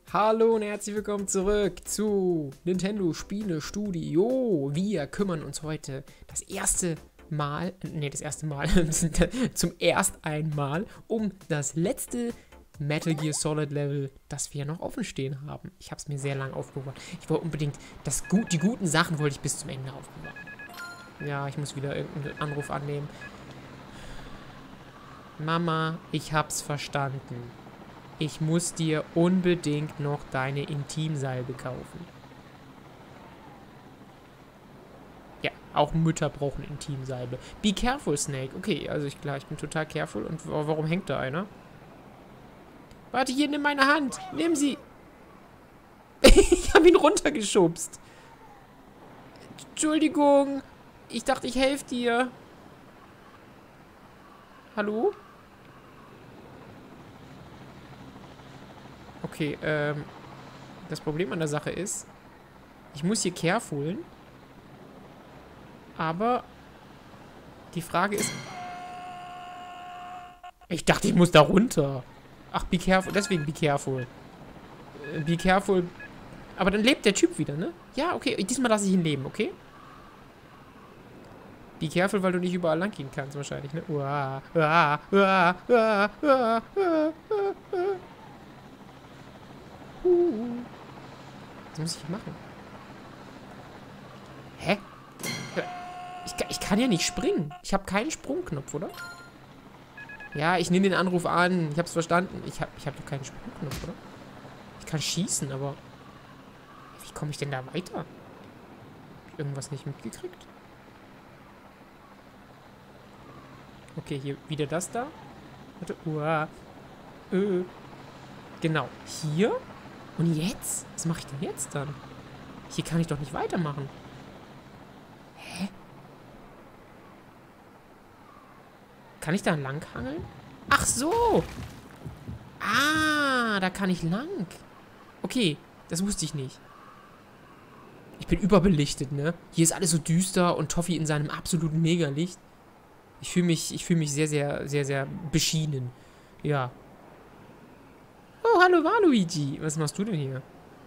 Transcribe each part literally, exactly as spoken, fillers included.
Hallo und herzlich willkommen zurück zu Nintendo Spiele Studio. Wir kümmern uns heute das erste Mal, nee, das erste Mal, zum erst einmal um das letzte Metal Gear Solid Level, das wir noch offen stehen haben. Ich habe es mir sehr lang aufbewahrt. Ich wollte unbedingt, das gut, die guten Sachen wollte ich bis zum Ende aufbewahren. Ja, ich muss wieder irgendeinen Anruf annehmen. Mama, ich hab's verstanden. Ich muss dir unbedingt noch deine Intimsalbe kaufen. Ja, auch Mütter brauchen Intimsalbe. Be careful, Snake. Okay, also ich, klar, ich bin total careful. Und warum hängt da einer? Warte, hier, nimm meine Hand. Nimm sie. Ich habe ihn runtergeschubst. Entschuldigung. Ich dachte, ich helfe dir. Hallo? Okay, ähm, das Problem an der Sache ist, ich muss hier carefuln, aber die Frage ist, ich dachte, ich muss da runter. Ach, be careful, deswegen be careful. Äh, be careful, aber dann lebt der Typ wieder, ne? Ja, okay, diesmal lasse ich ihn leben, okay? Be careful, weil du nicht überall lang gehen kannst, wahrscheinlich, ne? Uah, uah, uah, uah, uah, uah, uah. Was muss ich hier machen? Hä? Ich, ich kann ja nicht springen. Ich habe keinen Sprungknopf, oder? Ja, ich nehme den Anruf an. Ich habe es verstanden. Ich habe ich hab doch keinen Sprungknopf, oder? Ich kann schießen, aber... Wie komme ich denn da weiter? Hab ich irgendwas nicht mitgekriegt? Okay, hier wieder das da. Warte. Uah. Äh. Genau. Hier... Und jetzt? Was mache ich denn jetzt dann? Hier kann ich doch nicht weitermachen. Hä? Kann ich da lang hangeln? Ach so! Ah, da kann ich lang. Okay, das wusste ich nicht. Ich bin überbelichtet, ne? Hier ist alles so düster und Toffee in seinem absoluten Megalicht. Ich fühle mich, ich fühle mich sehr, sehr, sehr, sehr beschienen. Ja. Oh, hallo Waluigi. Was machst du denn hier?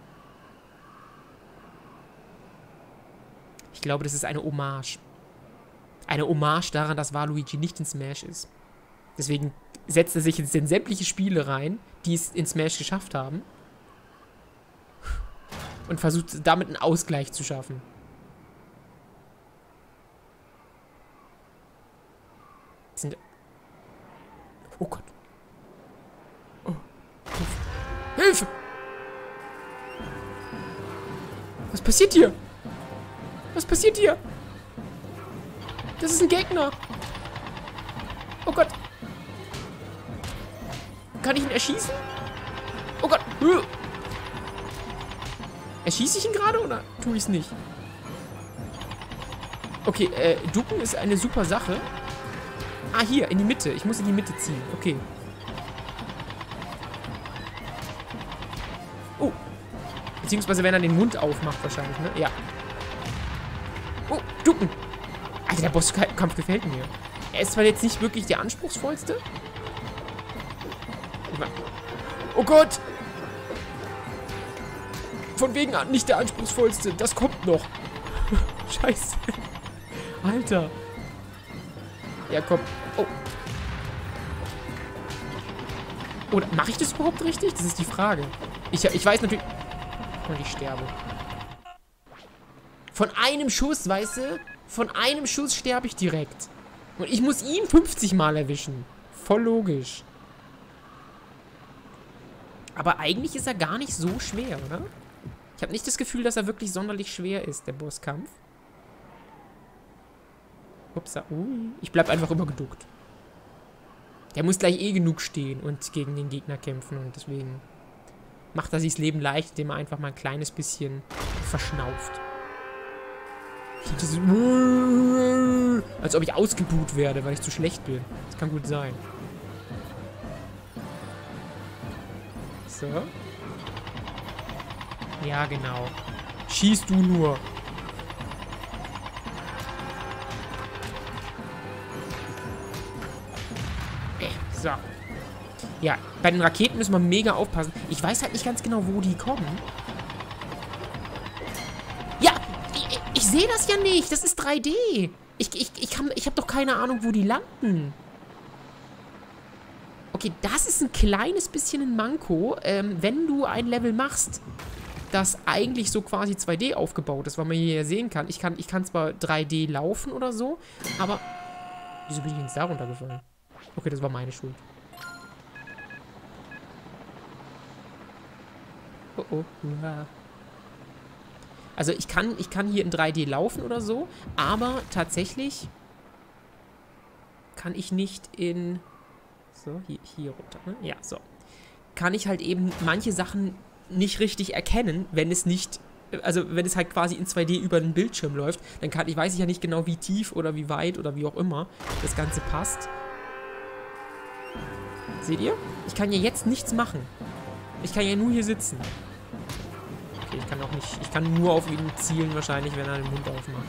Ich glaube, das ist eine Hommage. Eine Hommage daran, dass Waluigi nicht in Smash ist. Deswegen setzt er sich jetzt in sämtliche Spiele rein, die es in Smash geschafft haben. Und versucht damit einen Ausgleich zu schaffen. Sind... Oh Gott. Hilfe! Was passiert hier? Was passiert hier? Das ist ein Gegner. Oh Gott. Kann ich ihn erschießen? Oh Gott. Erschieße ich ihn gerade oder tue ich es nicht? Okay, äh, ducken ist eine super Sache. Ah, hier, in die Mitte. Ich muss in die Mitte ziehen. Okay. Beziehungsweise wenn er den Mund aufmacht wahrscheinlich, ne? Ja. Oh, ducken. Alter, der Bosskampf gefällt mir. Er ist zwar jetzt nicht wirklich der anspruchsvollste. Oh Gott. Von wegen nicht der anspruchsvollste. Das kommt noch. Scheiße. Alter. Ja, komm. Oh. Oder mache ich das überhaupt richtig? Das ist die Frage. Ich, ich weiß natürlich... Und ich sterbe. Von einem Schuss, weißt du? Von einem Schuss sterbe ich direkt. Und ich muss ihn fünfzig Mal erwischen. Voll logisch. Aber eigentlich ist er gar nicht so schwer, oder? Ich habe nicht das Gefühl, dass er wirklich sonderlich schwer ist, der Bosskampf. Upsa. Ui. Ich bleib einfach immer geduckt. Der muss gleich eh genug stehen und gegen den Gegner kämpfen und deswegen... macht er sich das Leben leicht, indem er einfach mal ein kleines bisschen verschnauft. Das ist als ob ich ausgebuht werde, weil ich zu schlecht bin. Das kann gut sein. So. Ja, genau. Schieß du nur. So. Ja, bei den Raketen müssen wir mega aufpassen. Ich weiß halt nicht ganz genau, wo die kommen. Ja, ich, ich sehe das ja nicht. Das ist drei D. Ich, ich, ich, kann, ich habe doch keine Ahnung, wo die landen. Okay, das ist ein kleines bisschen ein Manko, ähm, wenn du ein Level machst, das eigentlich so quasi zwei D aufgebaut ist, weil man hier ja sehen kann. Ich kann, ich kann zwar drei D laufen oder so, aber... Wieso bin ich jetzt da runtergefallen? Okay, das war meine Schuld. Oh oh. Ja. Also ich kann, ich kann hier in drei D laufen oder so, aber tatsächlich kann ich nicht in... So, hier, hier runter, ne? Ja, so. Kann ich halt eben manche Sachen nicht richtig erkennen, wenn es nicht, also wenn es halt quasi in zwei D über den Bildschirm läuft, dann kann ich, weiß ich ja nicht genau, wie tief oder wie weit oder wie auch immer das Ganze passt. Seht ihr? Ich kann ja jetzt nichts machen. Ich kann ja nur hier sitzen. Okay, ich kann auch nicht, ich kann nur auf ihn zielen wahrscheinlich, wenn er den Mund aufmacht.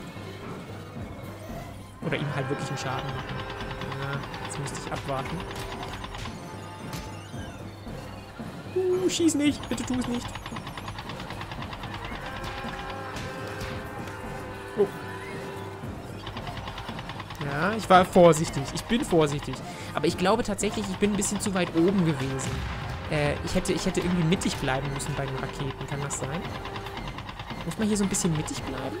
Oder ihm halt wirklich einen Schaden machen. Ja, jetzt müsste ich abwarten. Uh, schieß nicht. Bitte tu es nicht. Oh. Ja, ich war vorsichtig. Ich bin vorsichtig. Aber ich glaube tatsächlich, ich bin ein bisschen zu weit oben gewesen. Äh, ich hätte, ich hätte irgendwie mittig bleiben müssen bei den Raketen. Kann das sein? Muss man hier so ein bisschen mittig bleiben?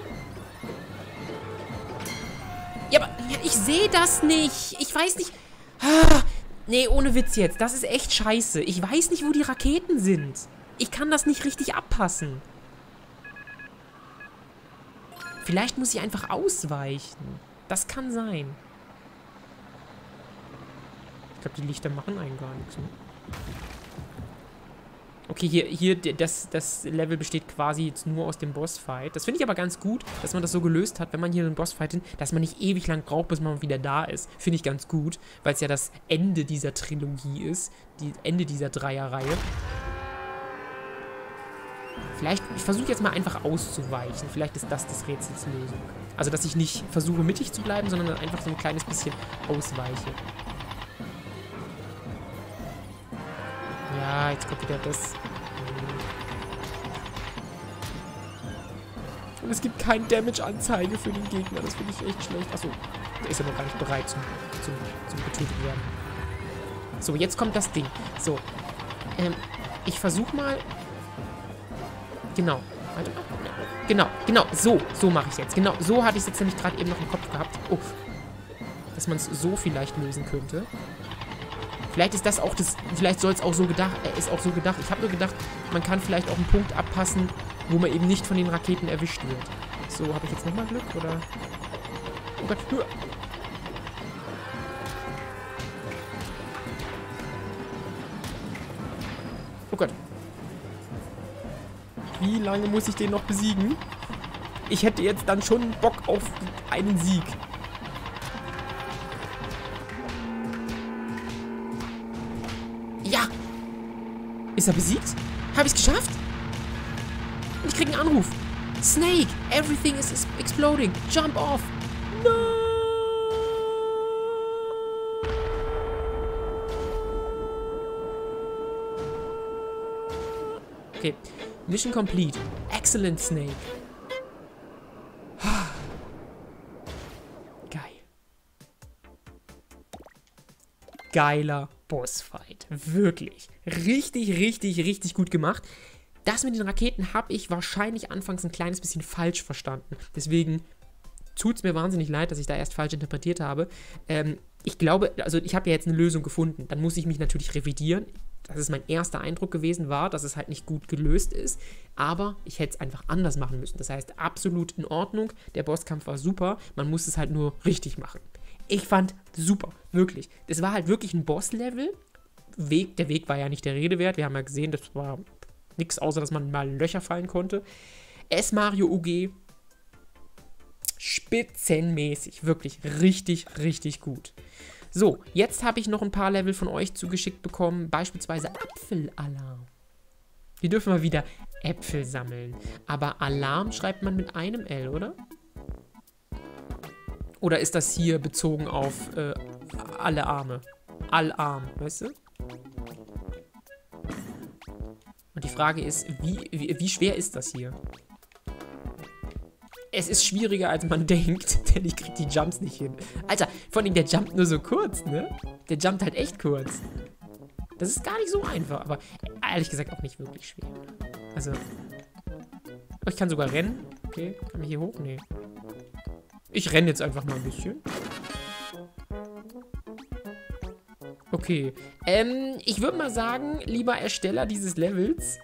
Ja, aber ich sehe das nicht. Ich weiß nicht... Ah, nee, ohne Witz jetzt. Das ist echt scheiße. Ich weiß nicht, wo die Raketen sind. Ich kann das nicht richtig abpassen. Vielleicht muss ich einfach ausweichen. Das kann sein. Ich glaube, die Lichter machen einen gar nichts. Ne? Okay, hier, hier das, das Level besteht quasi jetzt nur aus dem Bossfight. Das finde ich aber ganz gut, dass man das so gelöst hat, wenn man hier einen Bossfight hin, dass man nicht ewig lang braucht, bis man wieder da ist. Finde ich ganz gut, weil es ja das Ende dieser Trilogie ist. Das Ende dieser Dreierreihe. Vielleicht, ich versuche jetzt mal einfach auszuweichen. Vielleicht ist das das Rätsels Lösung. Also, dass ich nicht versuche mittig zu bleiben, sondern einfach so ein kleines bisschen ausweiche. Ja, jetzt kommt wieder das. Und es gibt keine Damage-Anzeige für den Gegner. Das finde ich echt schlecht. Achso, der ist ja noch gar nicht bereit zum, zum, zum getötet werden. So, jetzt kommt das Ding. So, ähm, ich versuche mal... Genau. Warte mal. Genau, genau. So, so mache ich es jetzt. Genau, so hatte ich es jetzt nämlich gerade eben noch im Kopf gehabt. Oh. Dass man es so vielleicht lösen könnte. Vielleicht ist das auch das, vielleicht soll es auch so gedacht, äh, ist auch so gedacht. Ich habe nur gedacht, man kann vielleicht auch einen Punkt abpassen, wo man eben nicht von den Raketen erwischt wird. So, habe ich jetzt nochmal Glück, oder? Oh Gott, nur. Oh Gott. Wie lange muss ich den noch besiegen? Ich hätte jetzt dann schon Bock auf einen Sieg. Ja! Ist er besiegt? Habe ich es geschafft? Und ich kriege einen Anruf. Snake, everything is exploding. Jump off. No! Okay. Mission complete. Excellent, Snake. Geil. Geiler Bossfight. Wirklich. Richtig, richtig, richtig gut gemacht. Das mit den Raketen habe ich wahrscheinlich anfangs ein kleines bisschen falsch verstanden. Deswegen tut es mir wahnsinnig leid, dass ich da erst falsch interpretiert habe. Ähm, ich glaube, also ich habe ja jetzt eine Lösung gefunden. Dann muss ich mich natürlich revidieren. Das ist mein erster Eindruck gewesen, war, dass es halt nicht gut gelöst ist. Aber ich hätte es einfach anders machen müssen. Das heißt, absolut in Ordnung. Der Bosskampf war super. Man muss es halt nur richtig machen. Ich fand super, wirklich. Das war halt wirklich ein Boss-Level. Weg, der Weg war ja nicht der Rede wert. Wir haben ja gesehen, das war nichts, außer dass man mal in Löcher fallen konnte. S-Mario U G. Spitzenmäßig. Wirklich richtig, richtig gut. So, jetzt habe ich noch ein paar Level von euch zugeschickt bekommen. Beispielsweise Apfelalarm. Wir dürfen mal wieder Äpfel sammeln. Aber Alarm schreibt man mit einem L, oder? Oder ist das hier bezogen auf äh, alle Arme? Allarm, weißt du? Frage ist, wie, wie, wie schwer ist das hier? Es ist schwieriger, als man denkt, denn ich krieg die Jumps nicht hin. Alter, vor allem der jumpt nur so kurz, ne? Der jumpt halt echt kurz. Das ist gar nicht so einfach, aber ehrlich gesagt auch nicht wirklich schwer. Also, oh, ich kann sogar rennen. Okay, kann ich hier hoch? Nee. Ich renne jetzt einfach mal ein bisschen. Okay, ähm, ich würde mal sagen, lieber Ersteller dieses Levels,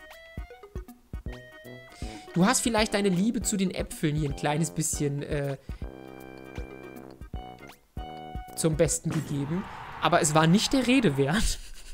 du hast vielleicht deine Liebe zu den Äpfeln hier ein kleines bisschen äh, zum Besten gegeben, aber es war nicht der Rede wert.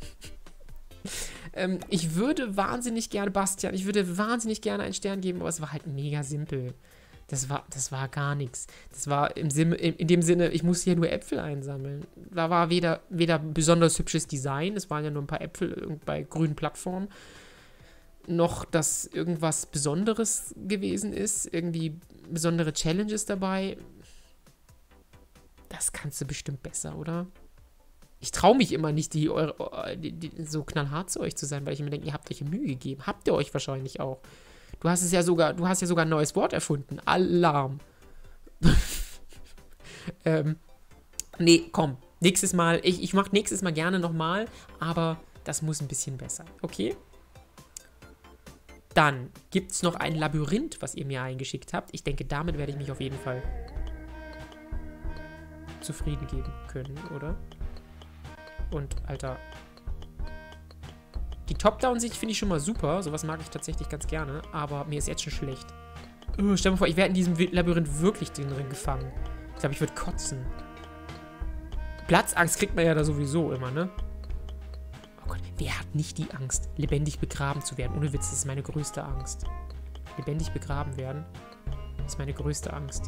ähm, ich würde wahnsinnig gerne, Bastian, ich würde wahnsinnig gerne einen Stern geben, aber es war halt mega simpel. Das war, das war gar nichts. Das war im Sinne, in, in dem Sinne, ich musste hier nur Äpfel einsammeln. Da war weder, weder besonders hübsches Design, es waren ja nur ein paar Äpfel bei grünen Plattformen, noch, dass irgendwas Besonderes gewesen ist, irgendwie besondere Challenges dabei. Das kannst du bestimmt besser, oder? Ich traue mich immer nicht, die, eure, die, die, so knallhart zu euch zu sein, weil ich mir denke, ihr habt euch Mühe gegeben. Habt ihr euch wahrscheinlich auch. Du hast es ja sogar, du hast ja sogar ein neues Wort erfunden. Alarm. ähm, nee, komm. Nächstes Mal, ich, ich mach nächstes Mal gerne nochmal, aber das muss ein bisschen besser. Okay? Dann gibt es noch ein Labyrinth, was ihr mir eingeschickt habt. Ich denke, damit werde ich mich auf jeden Fall zufrieden geben können, oder? Und, Alter, die Top-Down-Sicht finde ich schon mal super. Sowas mag ich tatsächlich ganz gerne. Aber mir ist jetzt schon schlecht. Oh, stell dir mal vor, ich wäre in diesem Labyrinth wirklich drin gefangen. Ich glaube, ich würde kotzen. Platzangst kriegt man ja da sowieso immer, ne? Oh Gott, wer hat nicht die Angst, lebendig begraben zu werden? Ohne Witz, das ist meine größte Angst. Lebendig begraben werden ist meine größte Angst.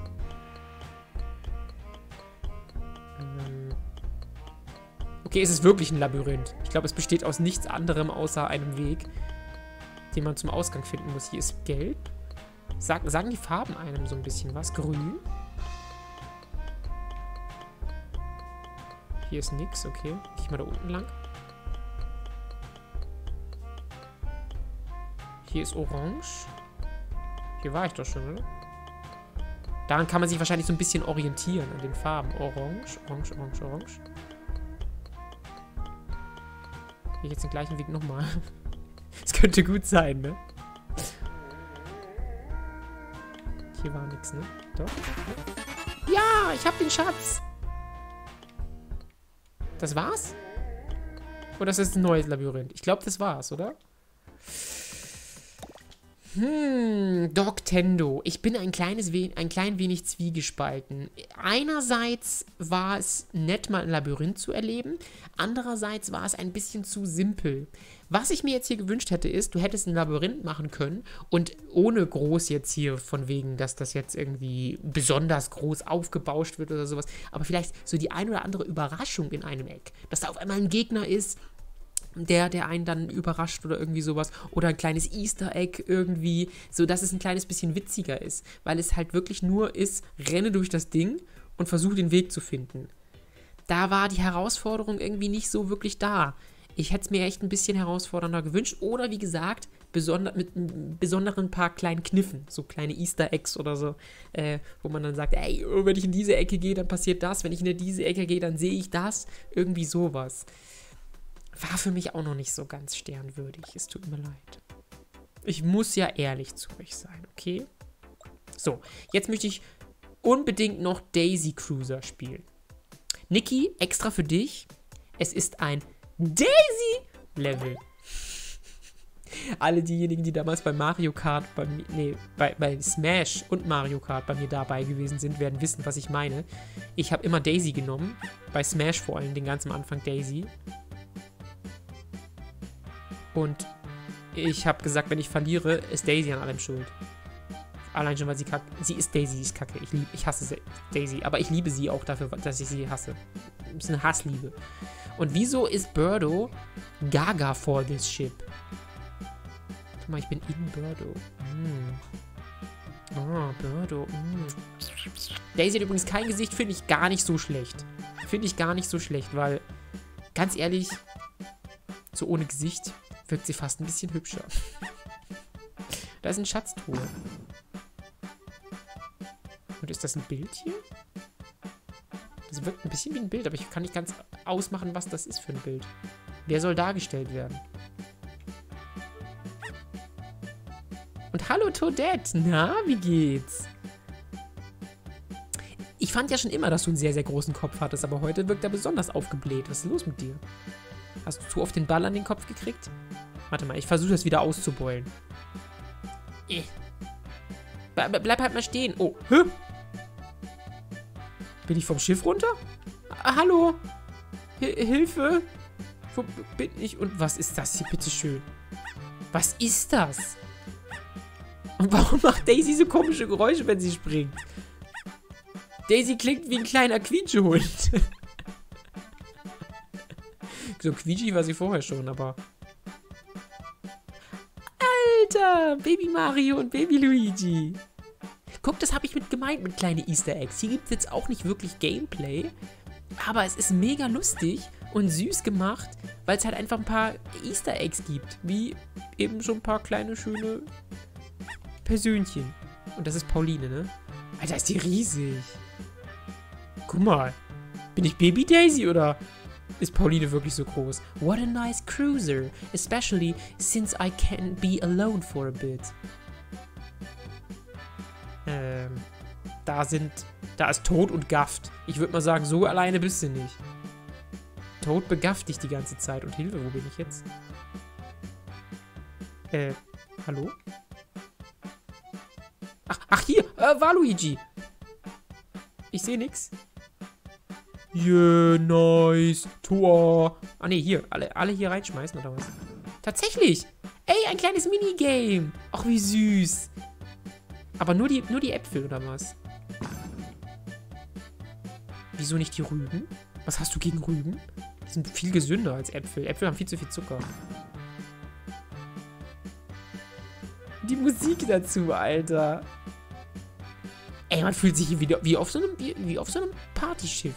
Ähm... Okay, es ist wirklich ein Labyrinth. Ich glaube, es besteht aus nichts anderem außer einem Weg, den man zum Ausgang finden muss. Hier ist gelb. Sag, sagen die Farben einem so ein bisschen was? Grün. Hier ist nix, okay. Gehe ich mal da unten lang. Hier ist orange. Hier war ich doch schon, oder? Daran kann man sich wahrscheinlich so ein bisschen orientieren, an den Farben. Orange, orange, orange, orange. Gehe ich jetzt den gleichen Weg nochmal. Das könnte gut sein, ne? Hier war nichts, ne? Doch. Ja, ich hab den Schatz. Das war's? Oder ist das ein neues Labyrinth? Ich glaube, das war's, oder? Hm, Dogtendo. Ich bin ein kleines We ein klein wenig zwiegespalten. Einerseits war es nett, mal ein Labyrinth zu erleben. Andererseits war es ein bisschen zu simpel. Was ich mir jetzt hier gewünscht hätte, ist, du hättest ein Labyrinth machen können und ohne groß jetzt hier von wegen, dass das jetzt irgendwie besonders groß aufgebauscht wird oder sowas, aber vielleicht so die ein oder andere Überraschung in einem Eck. Dass da auf einmal ein Gegner ist, der, der einen dann überrascht oder irgendwie sowas. Oder ein kleines Easter Egg irgendwie, so dass es ein kleines bisschen witziger ist. Weil es halt wirklich nur ist, renne durch das Ding und versuche den Weg zu finden. Da war die Herausforderung irgendwie nicht so wirklich da. Ich hätte es mir echt ein bisschen herausfordernder gewünscht. Oder wie gesagt, besonder, mit einem besonderen paar kleinen Kniffen. So kleine Easter Eggs oder so. Äh, wo man dann sagt, ey, wenn ich in diese Ecke gehe, dann passiert das. Wenn ich in diese Ecke gehe, dann sehe ich das. Irgendwie sowas. War für mich auch noch nicht so ganz sternwürdig. Es tut mir leid. Ich muss ja ehrlich zu euch sein, okay? So, jetzt möchte ich unbedingt noch Daisy Cruiser spielen. Niki, extra für dich. Es ist ein Daisy-Level. Alle diejenigen, die damals bei Mario Kart, bei, nee, bei, bei Smash und Mario Kart bei mir dabei gewesen sind, werden wissen, was ich meine. Ich habe immer Daisy genommen. Bei Smash vor allem, den ganzen Anfang Daisy. Und ich habe gesagt, wenn ich verliere, ist Daisy an allem schuld. Allein schon, weil sie kacke. Sie ist Daisy, ist kacke. Ich, lieb, ich hasse Daisy. Aber ich liebe sie auch dafür, dass ich sie hasse. Das ist eine Hassliebe. Und wieso ist Birdo gaga for this ship? Guck mal, ich bin in Birdo. Mm. Oh, Birdo. Mm. Daisy hat übrigens kein Gesicht, finde ich gar nicht so schlecht. Finde ich gar nicht so schlecht, weil, ganz ehrlich, so ohne Gesicht wirkt sie fast ein bisschen hübscher. Da ist ein Schatztruhe. Und ist das ein Bild hier? Das wirkt ein bisschen wie ein Bild, aber ich kann nicht ganz ausmachen, was das ist für ein Bild. Wer soll dargestellt werden? Und hallo Toadette, na, wie geht's? Ich fand ja schon immer, dass du einen sehr, sehr großen Kopf hattest, aber heute wirkt er besonders aufgebläht. Was ist los mit dir? Hast du zu oft den Ball an den Kopf gekriegt? Warte mal, ich versuche das wieder auszubeulen. Eh. Bleib, bleib halt mal stehen. Oh, hä? Bin ich vom Schiff runter? Ah, hallo? H Hilfe? Wo bin ich? Und was ist das hier, bitteschön? Was ist das? Und warum macht Daisy so komische Geräusche, wenn sie springt? Daisy klingt wie ein kleiner Quietschehund. So quietschig war sie vorher schon, aber... Alter! Baby Mario und Baby Luigi. Guck, das habe ich mit gemeint, mit kleinen Easter Eggs. Hier gibt es jetzt auch nicht wirklich Gameplay, aber es ist mega lustig und süß gemacht, weil es halt einfach ein paar Easter Eggs gibt. Wie eben so ein paar kleine, schöne Persönchen. Und das ist Pauline, ne? Alter, ist die riesig. Guck mal. Bin ich Baby Daisy oder ist Pauline wirklich so groß? What a nice cruiser. Especially since I can be alone for a bit. Ähm, da sind, da ist Toad und Gafft. Ich würde mal sagen, so alleine bist du nicht. Toad begafft dich die ganze Zeit. Und Hilfe, wo bin ich jetzt? Äh, hallo? Ach, ach hier, äh, Waluigi. Ich sehe nix. Yeah, nice. Tor. Ah, ne, hier. Alle, alle hier reinschmeißen, oder was? Tatsächlich. Ey, ein kleines Minigame. Ach, wie süß. Aber nur die, nur die Äpfel, oder was? Wieso nicht die Rüben? Was hast du gegen Rüben? Die sind viel gesünder als Äpfel. Äpfel haben viel zu viel Zucker. Die Musik dazu, Alter. Ey, man fühlt sich hier wieder wie auf so einem, wie, wie auf so einem Partyschiff.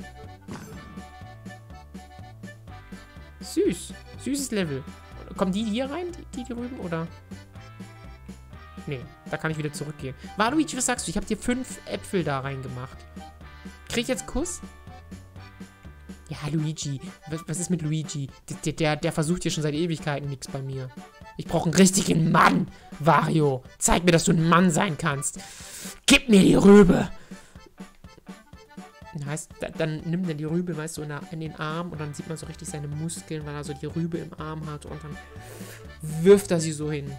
Süß. Süßes Level. Kommen die hier rein, die, die Rüben, oder? Nee, da kann ich wieder zurückgehen. Waluigi, was sagst du? Ich habe dir fünf Äpfel da reingemacht. Krieg ich jetzt Kuss? Ja, Luigi. Was, was ist mit Luigi? Der, der, der versucht hier schon seit Ewigkeiten nichts bei mir. Ich brauche einen richtigen Mann, Wario. Zeig mir, dass du ein Mann sein kannst. Gib mir die Rübe. Heißt, da, dann nimmt er die Rübe, weißt du, in, der, in den Arm und dann sieht man so richtig seine Muskeln, weil er so die Rübe im Arm hat und dann wirft er sie so hin.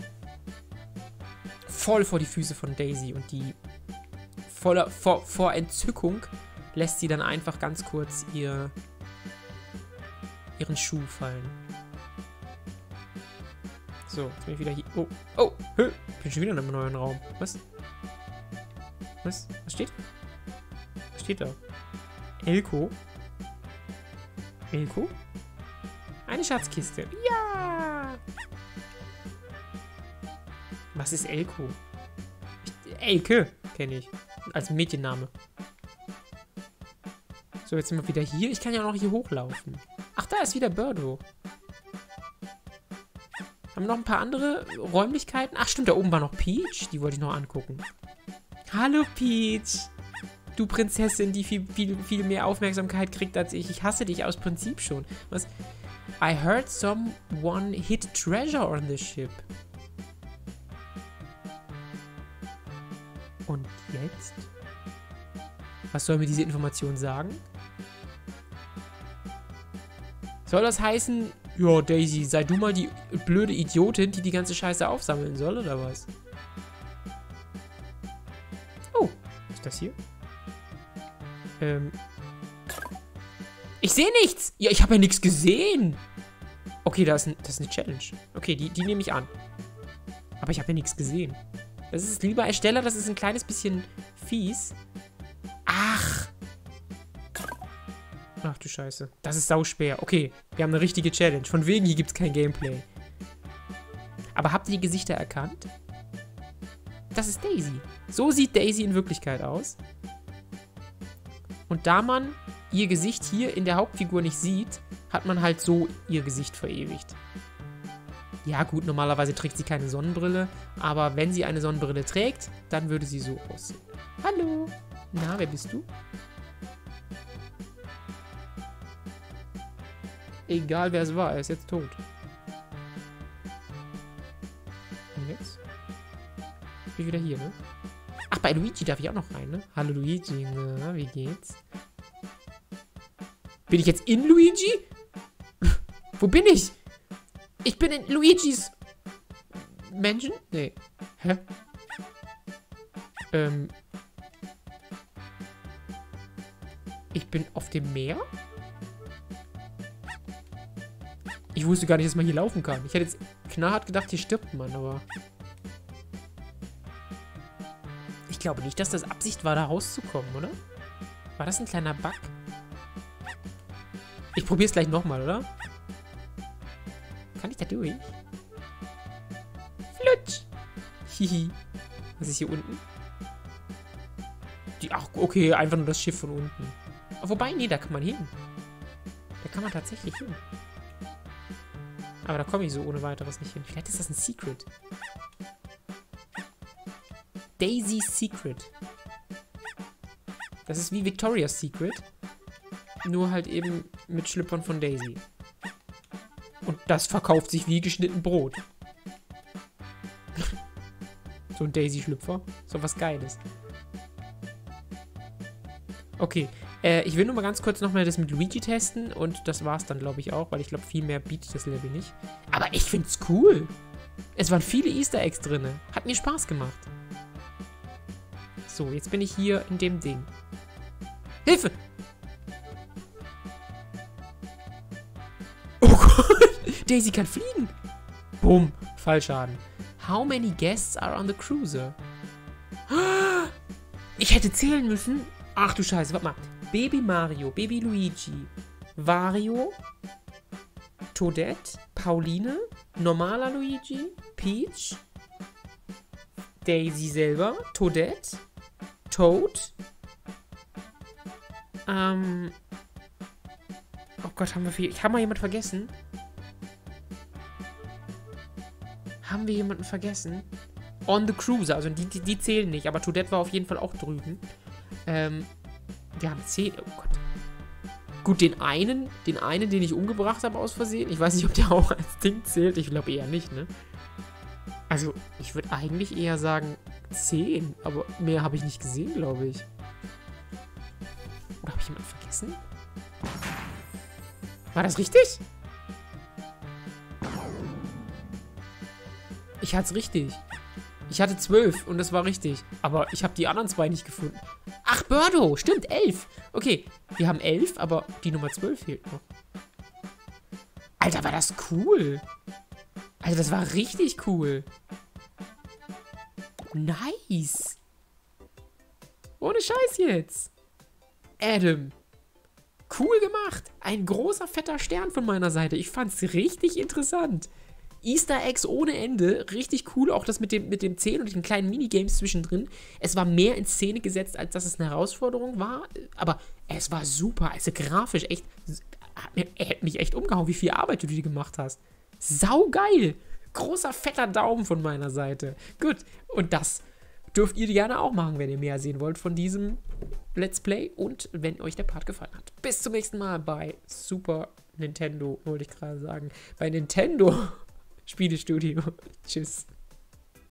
Voll vor die Füße von Daisy und die voller, vor, vor Entzückung lässt sie dann einfach ganz kurz ihr, ihren Schuh fallen. So, jetzt bin ich wieder hier. Oh, oh, hö, bin schon wieder in einem neuen Raum. Was? Was? Was steht? Was steht da? Elko? Elko? Eine Schatzkiste. Ja! Was ist Elko? Elke kenne ich. Als Mädchenname. So, jetzt sind wir wieder hier. Ich kann ja noch hier hochlaufen. Ach, da ist wieder Birdo. Haben wir noch ein paar andere Räumlichkeiten? Ach, stimmt, da oben war noch Peach. Die wollte ich noch angucken. Hallo, Peach. Du Prinzessin, die viel, viel, viel mehr Aufmerksamkeit kriegt als ich. Ich hasse dich aus Prinzip schon. Was? I heard someone hid treasure on the ship. Und jetzt? Was soll mir diese Information sagen? Soll das heißen, ja, Daisy, sei du mal die blöde Idiotin, die die ganze Scheiße aufsammeln soll, oder was? Oh, was ist das hier? Ähm. Ich sehe nichts! Ja, ich habe ja nichts gesehen! Okay, das ist, ein, das ist eine Challenge. Okay, die, die nehme ich an. Aber ich habe ja nichts gesehen. Das ist, lieber Ersteller, das ist ein kleines bisschen fies. Ach! Ach du Scheiße. Das ist sauschwer. Okay, wir haben eine richtige Challenge. Von wegen, hier gibt es kein Gameplay. Aber habt ihr die Gesichter erkannt? Das ist Daisy. So sieht Daisy in Wirklichkeit aus. Und da man ihr Gesicht hier in der Hauptfigur nicht sieht, hat man halt so ihr Gesicht verewigt. Ja gut, normalerweise trägt sie keine Sonnenbrille, aber wenn sie eine Sonnenbrille trägt, dann würde sie so aussehen. Hallo. Na, wer bist du? Egal wer es war, er ist jetzt tot. Und jetzt? Bin ich wieder hier, ne? Ach, bei Luigi darf ich auch noch rein, ne? Hallo Luigi, na, wie geht's? Bin ich jetzt in Luigi? Wo bin ich? Ich bin in Luigis Mansion? Nee. Hä? Ähm. Ich bin auf dem Meer? Ich wusste gar nicht, dass man hier laufen kann. Ich hätte jetzt knallhart gedacht, hier stirbt man, aber... Ich glaube nicht, dass das Absicht war, da rauszukommen, oder? War das ein kleiner Bug? Ich probiere es gleich nochmal, oder? Kann ich da durch? Flutsch! Hihi. Was ist hier unten? Die, ach, okay, einfach nur das Schiff von unten. Wobei, nee, da kann man hin. Da kann man tatsächlich hin. Aber da komme ich so ohne weiteres nicht hin. Vielleicht ist das ein Secret. Daisy's Secret. Das ist wie Victoria's Secret. Nur halt eben mit Schlüppern von Daisy. Und das verkauft sich wie geschnitten Brot. So ein Daisy-Schlüpfer. So was Geiles. Okay. Äh, ich will nur mal ganz kurz nochmal das mit Luigi testen. Und das war's dann, glaube ich, auch. Weil ich glaube, viel mehr bietet das Level nicht. Aber ich find's cool. Es waren viele Easter Eggs drin. Hat mir Spaß gemacht. So, jetzt bin ich hier in dem Ding. Hilfe! Oh Gott! Daisy kann fliegen! Bumm, Fallschaden. How many guests are on the cruiser? Ich hätte zählen müssen. Ach du Scheiße, warte mal. Baby Mario, Baby Luigi, Wario, Toadette, Pauline, normaler Luigi, Peach, Daisy selber, Toadette, Toad, ähm, oh Gott, haben wir viel, haben wir jemanden vergessen? Haben wir jemanden vergessen? On the Cruiser, also die, die, die zählen nicht, aber Toadette war auf jeden Fall auch drüben. Ähm, wir haben zehn, oh Gott. Gut, den einen, den einen, den ich umgebracht habe aus Versehen, ich weiß nicht, ob der auch als Ding zählt, ich glaube eher nicht, ne? Also, ich würde eigentlich eher sagen zehn, aber mehr habe ich nicht gesehen, glaube ich. Oder habe ich jemanden vergessen? War das richtig? Ich hatte es richtig. Ich hatte zwölf und das war richtig. Aber ich habe die anderen zwei nicht gefunden. Ach, Birdo, stimmt, elf. Okay, wir haben elf, aber die Nummer zwölf fehlt noch. Alter, war das cool. Also, das war richtig cool. Nice. Ohne Scheiß jetzt. Adam. Cool gemacht. Ein großer, fetter Stern von meiner Seite. Ich fand's richtig interessant. Easter Eggs ohne Ende. Richtig cool. Auch das mit dem, mit dem Zählen und den kleinen Minigames zwischendrin. Es war mehr in Szene gesetzt, als dass es eine Herausforderung war. Aber es war super. Also grafisch echt... Er hat mich echt umgehauen, wie viel Arbeit du dir gemacht hast. Saugeil. Großer, fetter Daumen von meiner Seite. Gut. Und das dürft ihr gerne auch machen, wenn ihr mehr sehen wollt von diesem Let's Play. Und wenn euch der Part gefallen hat. Bis zum nächsten Mal bei Super Nintendo, wollte ich gerade sagen. Bei Nintendo Spielestudio. Tschüss.